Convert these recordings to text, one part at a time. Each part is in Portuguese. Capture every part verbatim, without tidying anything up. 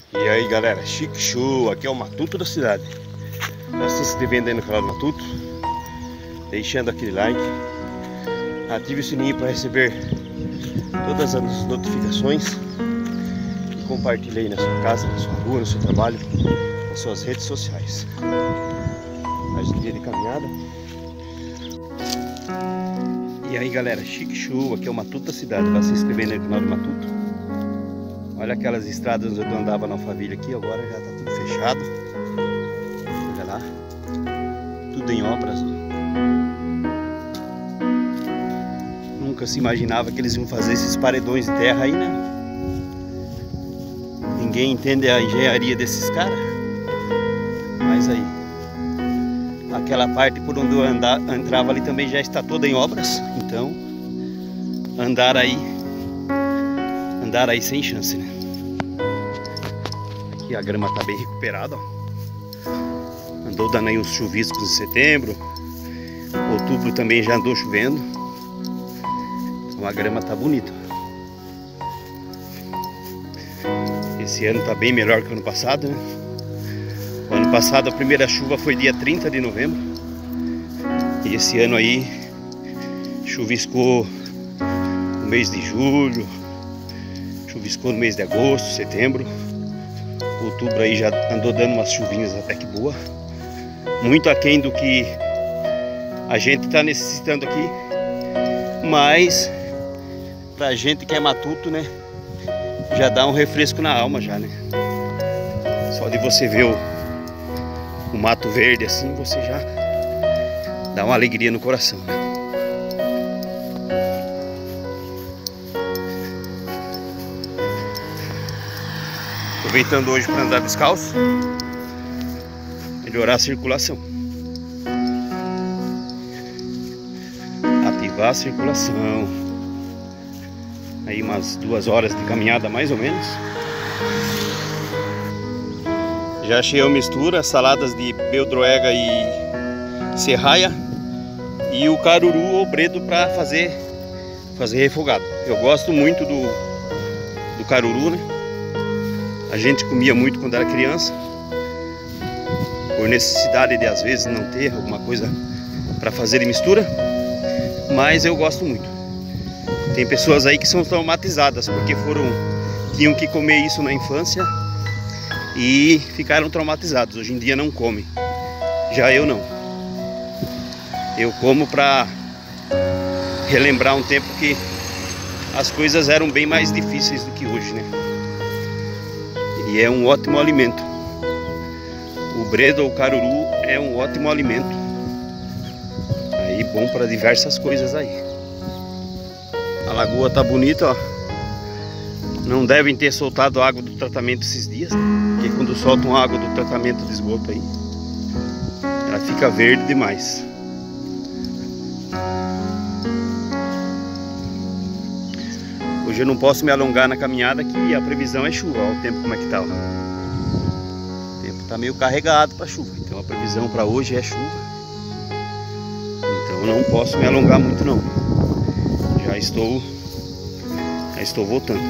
E aí galera, chique show, aqui é o Matuto da cidade. Tá se inscrevendo aí no canal do Matuto, deixando aquele like, ative o sininho para receber todas as notificações e compartilhe aí na sua casa, na sua rua, no seu trabalho, nas suas redes sociais. Mais um dia de caminhada. E aí galera, chique show, aqui é o Matuto da cidade. Vai se inscrevendo aí no canal do Matuto. Olha aquelas estradas onde eu andava na Alphaville aqui, agora já tá tudo fechado. Olha lá, tudo em obras. Nunca se imaginava que eles iam fazer esses paredões de terra aí, né? Ninguém entende a engenharia desses caras. Mas aí, aquela parte por onde eu andava, entrava ali também já está toda em obras. Então, andar aí Andar aí sem chance, né? Aqui a grama tá bem recuperada, ó. Andou dando aí uns chuviscos em setembro. Outubro também já andou chovendo. Então a grama tá bonita. Esse ano tá bem melhor que o ano passado, né? O ano passado a primeira chuva foi dia trinta de novembro. E esse ano aí chuviscou no mês de julho, chuviscou no mês de agosto, setembro. Outubro aí já andou dando umas chuvinhas até que boa. Muito aquém do que a gente está necessitando aqui. Mas pra gente que é matuto, né, já dá um refresco na alma já, né? Só de você ver o, o mato verde assim, você já dá uma alegria no coração, né? Aproveitando hoje para andar descalço, melhorar a circulação, ativar a circulação. Aí umas duas horas de caminhada mais ou menos. Já achei a mistura, saladas de beldroega e serraia e o caruru ou bredo para fazer fazer refogado. Eu gosto muito do, do caruru, né? A gente comia muito quando era criança, por necessidade de às vezes não ter alguma coisa para fazer de mistura, mas eu gosto muito. Tem pessoas aí que são traumatizadas porque foram tinham que comer isso na infância e ficaram traumatizados. Hoje em dia não comem. Já eu não. Eu como para relembrar um tempo que as coisas eram bem mais difíceis do que hoje, né? E é um ótimo alimento. O bredo ou caruru é um ótimo alimento. Aí bom para diversas coisas aí. A lagoa tá bonita, ó. Não devem ter soltado água do tratamento esses dias, porque quando soltam água do tratamento de esgoto aí, ela fica verde demais. Hoje eu não posso me alongar na caminhada que a previsão é chuva. Olha o tempo como é que tá, ó. O tempo tá meio carregado para chuva, então a previsão para hoje é chuva. Então eu não posso me alongar muito não. Já estou já estou voltando.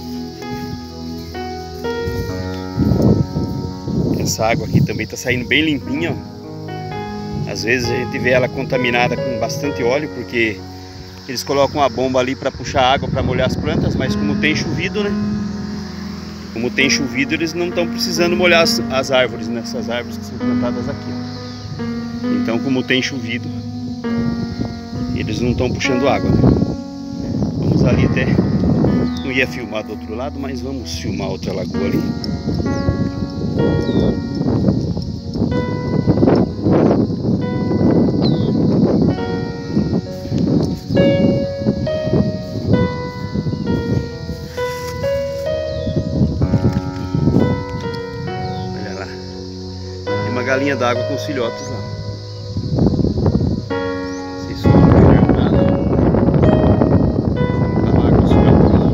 Essa água aqui também tá saindo bem limpinha, ó. Às vezes a gente vê ela contaminada com bastante óleo porque eles colocam a bomba ali para puxar água para molhar as plantas, mas como tem chovido, né? Como tem chovido, eles não estão precisando molhar as, as árvores, nessas né? árvores que são plantadas aqui, ó. Então, como tem chovido, eles não estão puxando água, né? Vamos ali até. Não ia filmar do outro lado, mas vamos filmar outra lagoa ali. Galinha d'água com os filhotes lá. Se isso não tiver nada, vamos lá com os filhotes lá.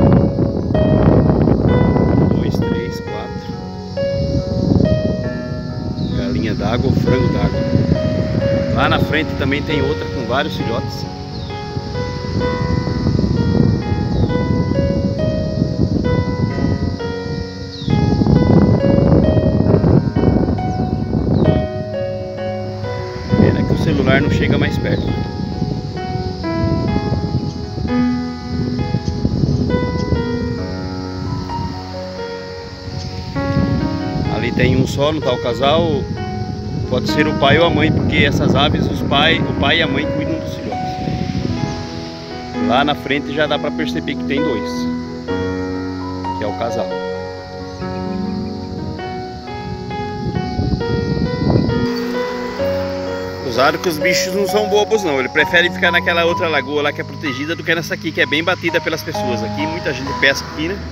Um, dois, três, quatro. Galinha d'água ou frango d'água. Lá na frente também tem outra com vários filhotes. celular não chega mais perto. Ali tem um só, não tá o casal. Pode ser o pai ou a mãe, porque essas aves, os pai, o pai e a mãe cuidam dos filhotes. Lá na frente já dá para perceber que tem dois, que é o casal. Usaram que os bichos não são bobos não, ele prefere ficar naquela outra lagoa lá que é protegida do que nessa aqui, que é bem batida pelas pessoas. Aqui muita gente pesca aqui, né?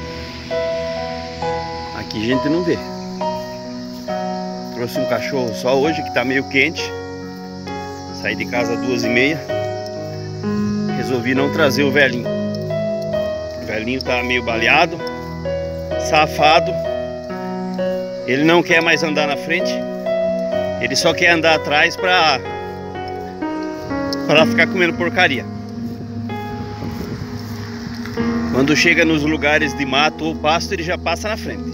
Aqui a gente não vê. Trouxe um cachorro só hoje, que tá meio quente. Saí de casa às duas e meia. Resolvi não trazer o velhinho. O velhinho tá meio baleado, safado. Ele não quer mais andar na frente. Ele só quer andar atrás pra, pra ficar comendo porcaria. Quando chega nos lugares de mato ou pasto, ele já passa na frente.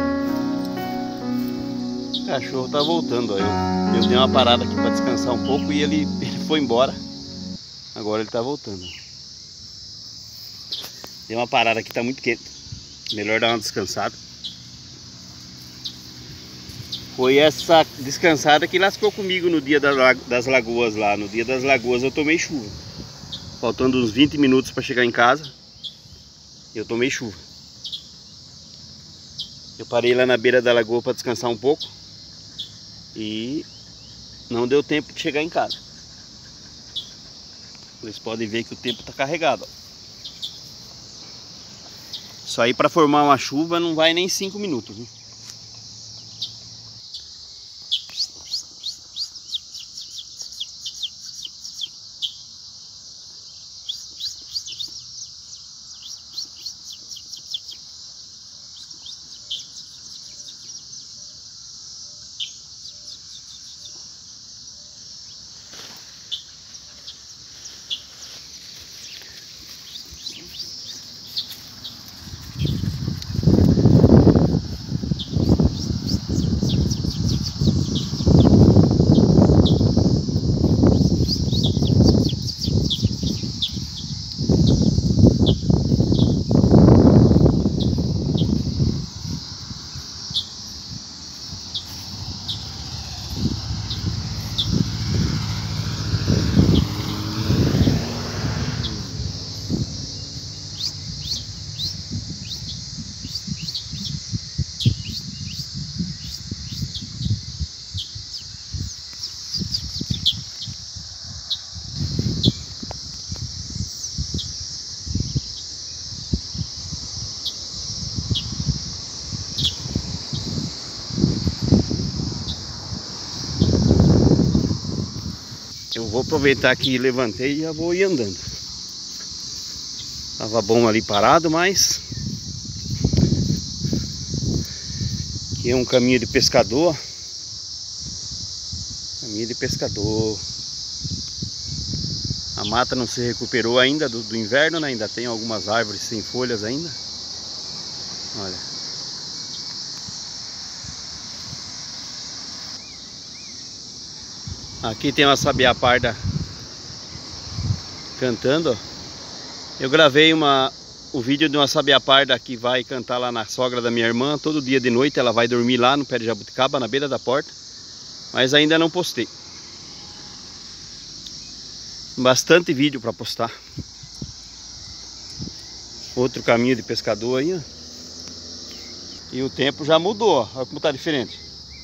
O cachorro tá voltando, ó. Eu, eu dei uma parada aqui para descansar um pouco e ele, ele foi embora. Agora ele tá voltando. Dei uma parada aqui, tá muito quente. Melhor dar uma descansada. Foi essa descansada que lascou comigo no dia das lagoas lá. No dia das lagoas eu tomei chuva. Faltando uns vinte minutos para chegar em casa, eu tomei chuva. Eu parei lá na beira da lagoa para descansar um pouco. E não deu tempo de chegar em casa. Vocês podem ver que o tempo está carregado. Isso aí para formar uma chuva não vai nem cinco minutos. Viu? Eu vou aproveitar que levantei e já vou ir andando. Tava bom ali parado, mas aqui é um caminho de pescador. Caminho de pescador. A mata não se recuperou ainda do, do inverno, né? Ainda tem algumas árvores sem folhas ainda. Olha. Aqui tem uma sabiá parda cantando, ó. Eu gravei uma, o vídeo de uma sabiá parda que vai cantar lá na sogra da minha irmã. Todo dia de noite ela vai dormir lá no pé de jabuticaba, na beira da porta. Mas ainda não postei. Bastante vídeo para postar. Outro caminho de pescador aí, ó. E o tempo já mudou, ó. Olha como tá diferente.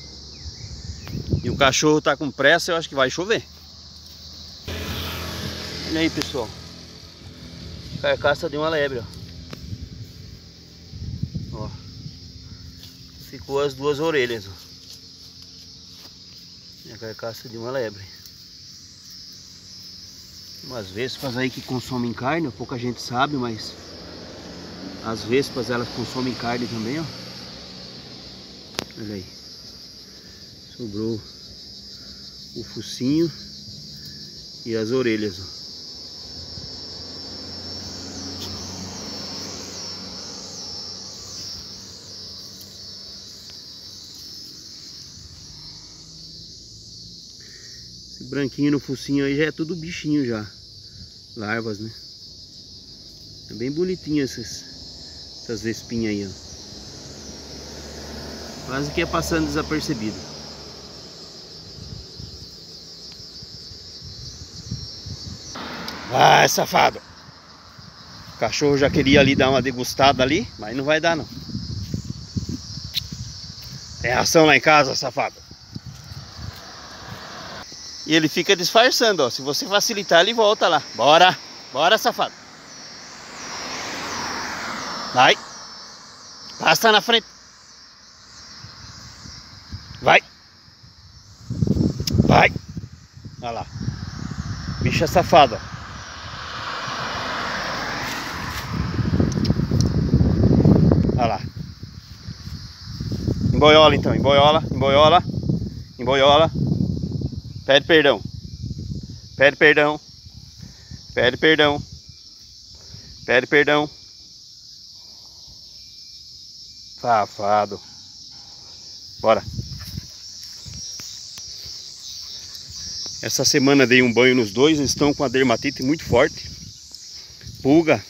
E o cachorro tá com pressa, eu acho que vai chover. Olha aí, pessoal. Carcaça de uma lebre, ó. Ó. Ficou as duas orelhas, ó. E a carcaça de uma lebre. Umas vespas aí que consomem carne, pouca gente sabe, mas as vespas elas consomem carne também, ó. Olha aí. Sobrou o focinho e as orelhas, ó. Esse branquinho no focinho aí já é tudo bichinho já. Larvas, né? É bem bonitinho essas, essas espinhas aí, ó. Quase que é passando desapercebido. Ah, safado! O cachorro já queria ali dar uma degustada ali, mas não vai dar não. Tem ração lá em casa, safado. E ele fica disfarçando, ó. Se você facilitar, ele volta lá. Bora! Bora, safado! Vai! Passa na frente! Vai! Vai! Olha lá. Bicha safada. Olha lá. Emboiola então, emboiola, emboiola, emboiola. Pede perdão. Pede perdão. Pede perdão. Pede perdão. Safado. Bora. Essa semana dei um banho nos dois, eles estão com a dermatite muito forte. Pulga.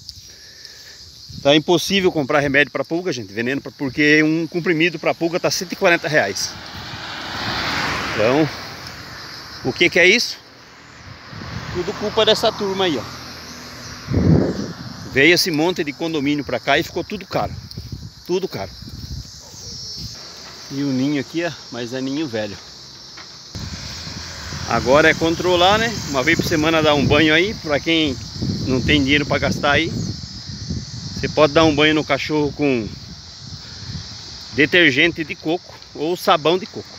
Tá impossível comprar remédio para pulga, gente, veneno, porque um comprimido para pulga tá cento e quarenta reais. Então, o que que é isso? Tudo culpa dessa turma aí, ó. Veio esse monte de condomínio para cá e ficou tudo caro. Tudo caro. E o ninho aqui, ó, mas é ninho velho. Agora é controlar, né? Uma vez por semana dar um banho aí, para quem não tem dinheiro para gastar aí. Você pode dar um banho no cachorro com detergente de coco ou sabão de coco.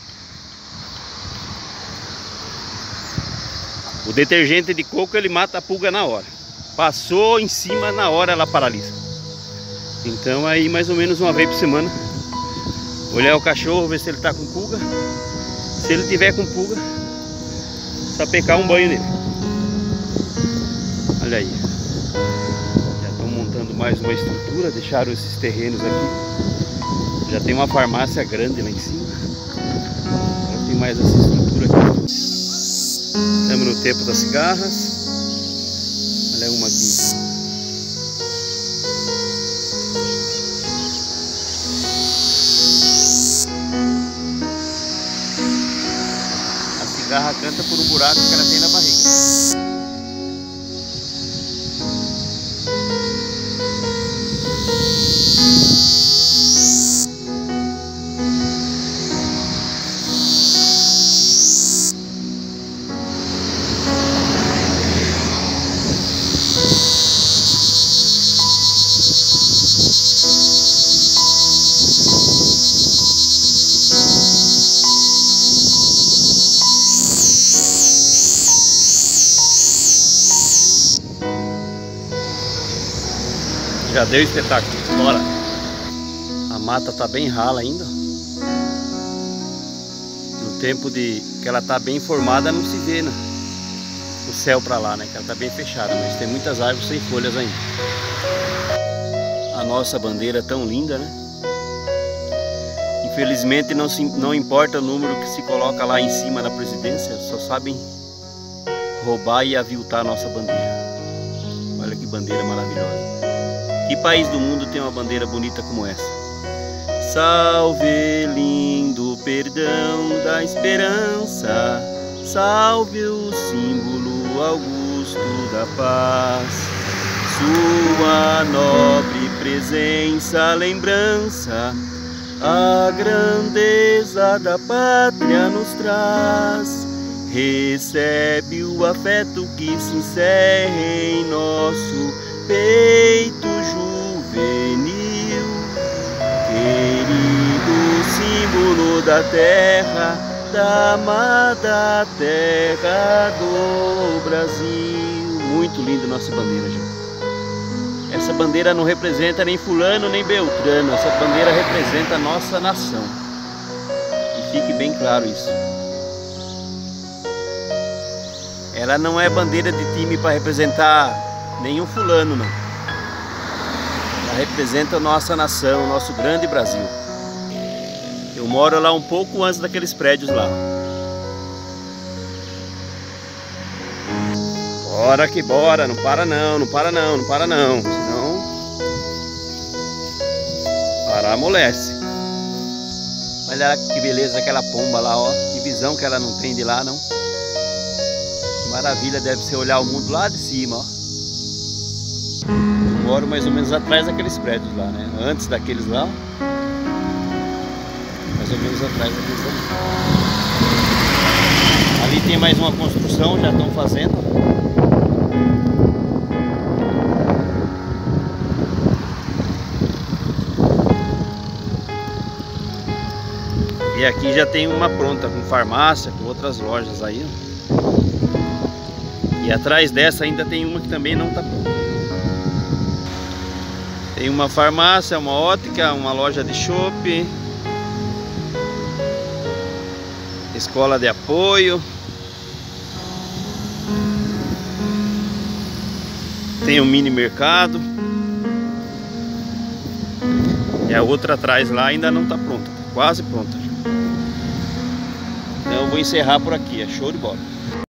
O detergente de coco ele mata a pulga na hora. Passou em cima, na hora ela paralisa. Então aí mais ou menos uma vez por semana olhar o cachorro, ver se ele tá com pulga. Se ele tiver com pulga, só pegar um banho nele. Olha aí. Já estão montando mais uma estrutura. Deixaram esses terrenos aqui. Já tem uma farmácia grande lá em cima. Agora tem mais essa estrutura aqui. Estamos no tempo das cigarras. Olha uma aqui. A cigarra canta por um buraco que ela tem na barriga. Já deu espetáculo, bora! A mata tá bem rala ainda. No tempo de que ela tá bem formada não se vê, né? O céu pra lá, né? Que ela tá bem fechada, mas tem muitas árvores sem folhas ainda. A nossa bandeira é tão linda, né? Infelizmente não, se, não importa o número que se coloca lá em cima da presidência, só sabem roubar e aviltar a nossa bandeira. Olha que bandeira maravilhosa. Que país do mundo tem uma bandeira bonita como essa? Salve, lindo perdão da esperança, salve o símbolo augusto da paz. Sua nobre presença, lembrança, a grandeza da pátria nos traz. Recebe o afeto que se encerra em nosso peito juvenil, querido símbolo da terra, da amada terra do Brasil. Muito lindo nossa bandeira, gente. Essa bandeira não representa nem fulano nem beltrano, essa bandeira representa a nossa nação. E fique bem claro isso. Ela não é bandeira de time para representar nenhum fulano, não. Ela representa a nossa nação, o nosso grande Brasil. Eu moro lá um pouco antes daqueles prédios lá. Bora que bora, não para não, não para não, não para não. Senão parar amolece. Olha que beleza aquela pomba lá, ó. Que visão que ela não tem de lá, não. Que maravilha deve ser olhar o mundo lá de cima, ó. Eu moro mais ou menos atrás daqueles prédios lá, né? Antes daqueles lá. Mais ou menos atrás daqueles lá. Ali tem mais uma construção, já estão fazendo. E aqui já tem uma pronta, com farmácia, com outras lojas aí. E atrás dessa ainda tem uma que também não está pronta. Tem uma farmácia, uma ótica, uma loja de chopp, escola de apoio. Tem um mini mercado. E a outra atrás lá ainda não está pronta, tá quase pronta. Então eu vou encerrar por aqui, é show de bola.